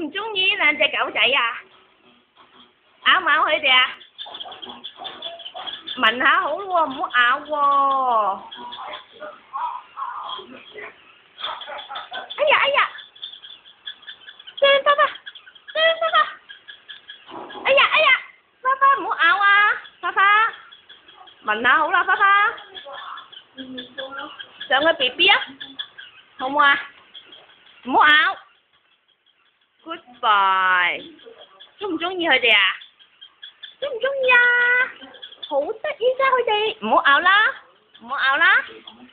唔中意兩隻狗仔啊？咬唔咬佢哋啊？聞下好喎，唔好咬喎。哎呀哎呀！張爸爸，張爸爸！哎呀哎呀！花花唔好咬啊！花花，聞下好啦，花花。上去 BB 啊，好唔好啊？唔好咬。Goodbye。中唔中意佢哋啊？中唔中意啊？好得意啫佢哋，唔好咬啦，唔好咬啦。